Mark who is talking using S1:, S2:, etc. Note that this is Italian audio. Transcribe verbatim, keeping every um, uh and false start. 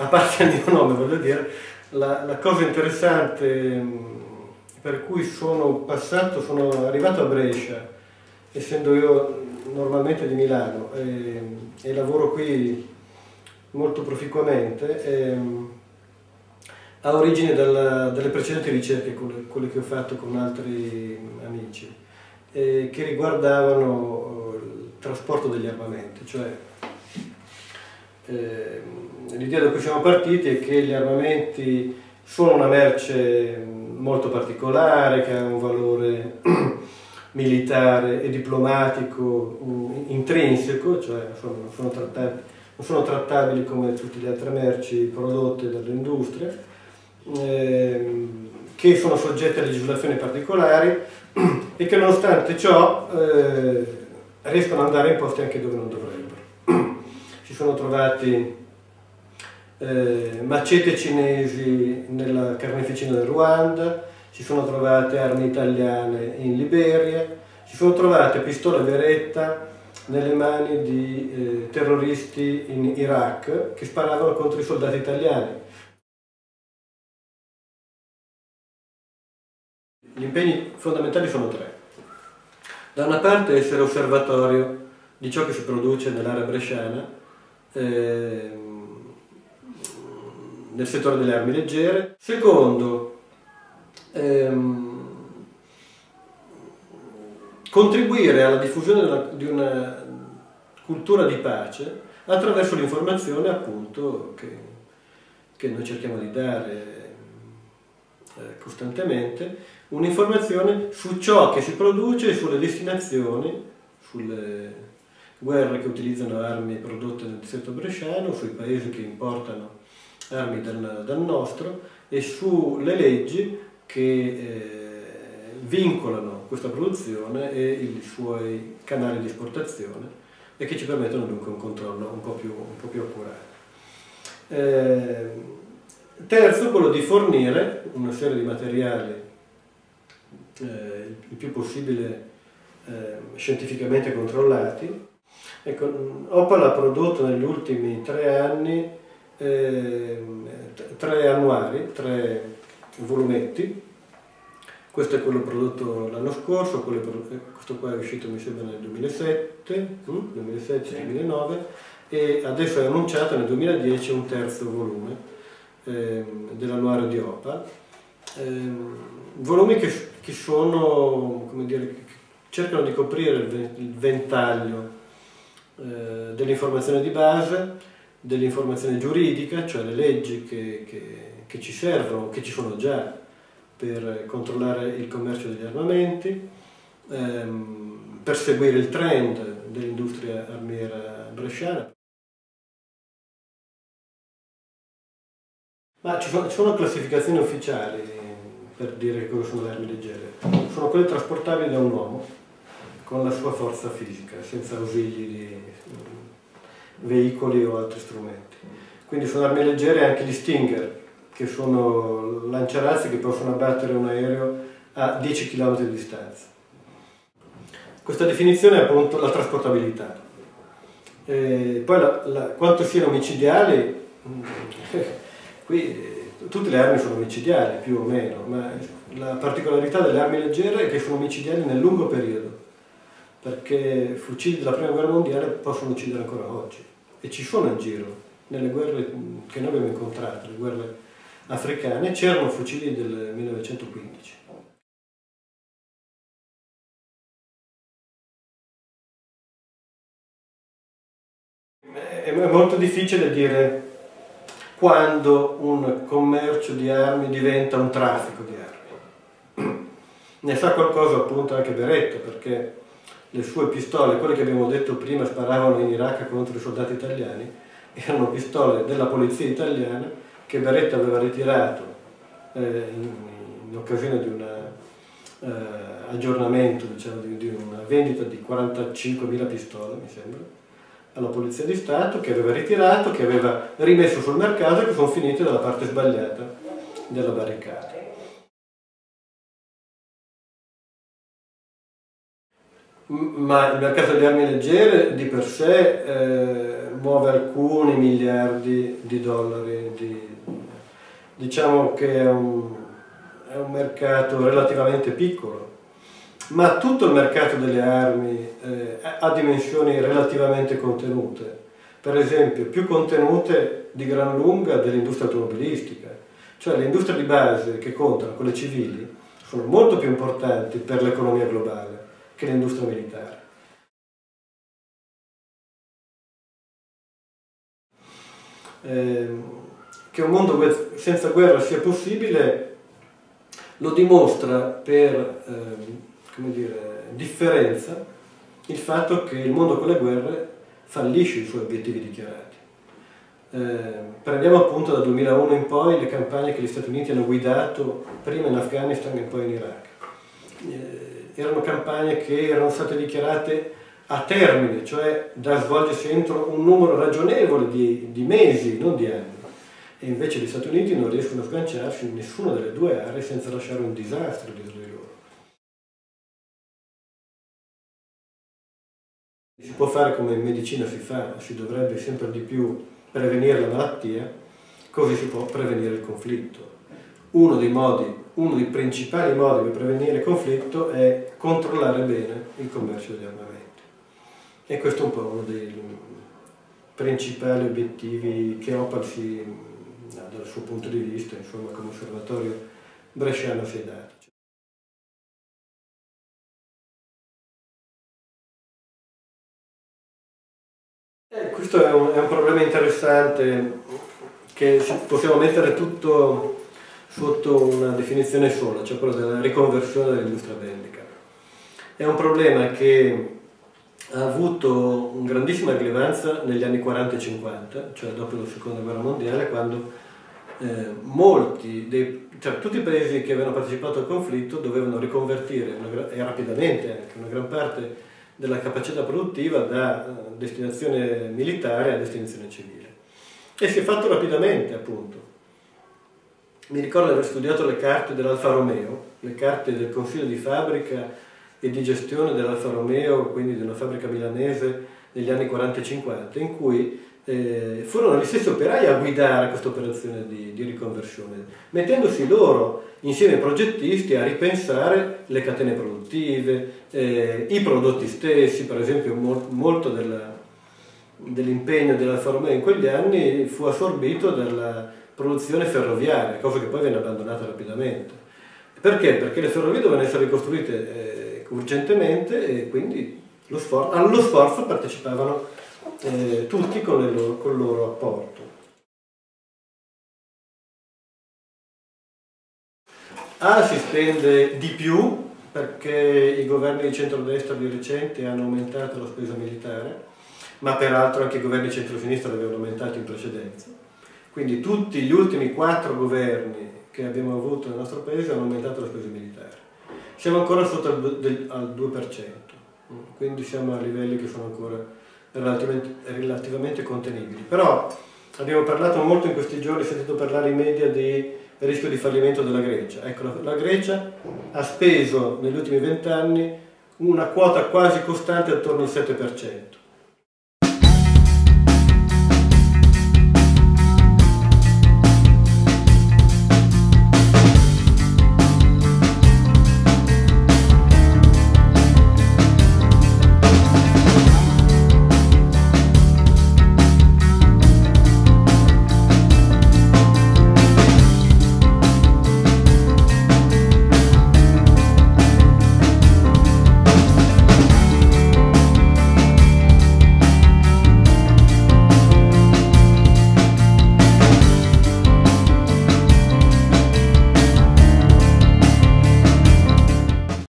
S1: parte il mio nome, voglio dire, la, la cosa interessante per cui sono passato, sono arrivato a Brescia, essendo io normalmente di Milano e, e lavoro qui molto proficuamente, e, ha origine dalla, dalle precedenti ricerche, quelle, quelle che ho fatto con altri amici, eh, che riguardavano il trasporto degli armamenti, cioè eh, l'idea da cui siamo partiti è che gli armamenti sono una merce molto particolare, che ha un valore militare e diplomatico intrinseco, cioè sono, sono trattati, non sono trattabili come tutte le altre merci prodotte dall'industria, eh, che sono soggette a legislazioni particolari e che nonostante ciò eh, riescono ad andare in posti anche dove non dovrebbero. Si sono trovati eh, macete cinesi nella carneficina del Ruanda, si sono trovate armi italiane in Liberia, si sono trovate pistole Beretta nelle mani di eh, terroristi in Iraq che sparavano contro i soldati italiani. Gli impegni fondamentali sono tre. Da una parte essere osservatorio di ciò che si produce nell'area bresciana, eh, nel settore delle armi leggere. Secondo, ehm, contribuire alla diffusione di una, di una cultura di pace attraverso l'informazione, appunto, che, che noi cerchiamo di dare eh, costantemente, un'informazione su ciò che si produce e sulle destinazioni, sulle guerre che utilizzano armi prodotte nel deserto bresciano, sui paesi che importano armi dal, dal nostro e sulle leggi che eh, vincolano questa produzione e i suoi canali di esportazione e che ci permettono dunque un controllo un po' più, un po' più accurato. Eh, terzo, quello di fornire una serie di materiali eh, il più possibile eh, scientificamente controllati. Ecco, Opal ha prodotto negli ultimi tre anni eh, tre annuari, tre volumetti. Questo è quello prodotto l'anno scorso, questo qua è uscito mi sembra nel duemilasette, duemilasette-duemilanove e adesso è annunciato nel duemiladieci un terzo volume eh, dell'annuario di Opal. Eh, volumi che, che sono, come dire, che cercano di coprire il ventaglio eh, dell'informazione di base, dell'informazione giuridica, cioè le leggi che, che, che ci servono, che ci sono già per controllare il commercio degli armamenti, ehm, per seguire il trend dell'industria armiera bresciana. Ma ci sono, ci sono classificazioni ufficiali per dire che cosa sono le armi leggere. Sono quelle trasportabili da un uomo con la sua forza fisica, senza ausili di veicoli o altri strumenti. Quindi sono armi leggere anche gli Stinger, che sono lanciarazzi che possono abbattere un aereo a dieci chilometri di distanza. Questa definizione è appunto la trasportabilità. E poi la, la, quanto siano omicidiali, qui eh, tutte le armi sono omicidiali più o meno, ma la particolarità delle armi leggere è che sono omicidiali nel lungo periodo, perché fucili della prima guerra mondiale possono uccidere ancora oggi e ci sono in giro, nelle guerre che noi abbiamo incontrato, le guerre africane, c'erano fucili del millenovecentoquindici. È molto difficile dire quando un commercio di armi diventa un traffico di armi. Ne sa qualcosa appunto anche Beretta, perché le sue pistole, quelle che abbiamo detto prima sparavano in Iraq contro i soldati italiani, erano pistole della polizia italiana che Beretta aveva ritirato eh, in, in occasione di un eh, aggiornamento, diciamo, di, di una vendita di quarantacinquemila pistole, mi sembra, alla Polizia di Stato, che aveva ritirato, che aveva rimesso sul mercato e che sono finite dalla parte sbagliata della barricata. Ma il mercato delle armi leggere di per sé eh, muove alcuni miliardi di dollari, di, diciamo che è un, è un mercato relativamente piccolo, ma tutto il mercato delle armi eh, ha dimensioni relativamente contenute, per esempio più contenute di gran lunga dell'industria automobilistica, cioè le industrie di base che contano, quelle civili, sono molto più importanti per l'economia globale che l'industria militare. Eh, che un mondo senza guerra sia possibile lo dimostra per eh, come dire, differenza il fatto che il mondo con le guerre fallisce i suoi obiettivi dichiarati. Eh, prendiamo appunto dal duemilauno in poi le campagne che gli Stati Uniti hanno guidato prima in Afghanistan e poi in Iraq. Eh, erano campagne che erano state dichiarate a termine, cioè da svolgersi entro un numero ragionevole di, di mesi, non di anni. E invece gli Stati Uniti non riescono a sganciarsi in nessuna delle due aree senza lasciare un disastro dietro di loro. Si può fare come in medicina si fa, si dovrebbe sempre di più prevenire la malattia, così si può prevenire il conflitto. Uno dei modi, uno dei principali modi per prevenire il conflitto è controllare bene il commercio degli armamenti. E questo è un po' uno dei principali obiettivi che Opal si, dal suo punto di vista, insomma, come osservatorio bresciano si è dato. Eh, questo è un, è un problema interessante che possiamo mettere tutto sotto una definizione sola, cioè quella della riconversione dell'industria bellica. È un problema che ha avuto una grandissima rilevanza negli anni quaranta e cinquanta, cioè dopo la seconda guerra mondiale, quando eh, molti, dei, cioè tutti i paesi che avevano partecipato al conflitto dovevano riconvertire una, e rapidamente anche una gran parte della capacità produttiva da uh, destinazione militare a destinazione civile. E si è fatto rapidamente, appunto. Mi ricordo di aver studiato le carte dell'Alfa Romeo, le carte del consiglio di fabbrica e di gestione dell'Alfa Romeo, quindi di una fabbrica milanese negli anni quaranta e cinquanta, in cui eh, furono gli stessi operai a guidare questa operazione di, di riconversione, mettendosi loro insieme ai progettisti a ripensare le catene produttive, eh, i prodotti stessi. Per esempio mo molto dell'impegno dell'Alfa Romeo in quegli anni fu assorbito dalla produzione ferroviaria, cosa che poi venne abbandonata rapidamente. Perché? Perché le ferrovie dovevano essere ricostruite eh, urgentemente e quindi lo sfor allo sforzo partecipavano eh, tutti con, le loro, con il loro apporto. A si spende di più perché i governi di centrodestra di recente hanno aumentato la spesa militare, ma peraltro anche i governi di centrosinistra l'avevano aumentato in precedenza. Quindi tutti gli ultimi quattro governi che abbiamo avuto nel nostro paese hanno aumentato la spesa militare. Siamo ancora sotto al due per cento, quindi siamo a livelli che sono ancora relativamente, relativamente contenibili. Però abbiamo parlato molto in questi giorni, sentito parlare in media di rischio di fallimento della Grecia. Ecco, la, la Grecia ha speso negli ultimi vent'anni una quota quasi costante attorno al sette per cento.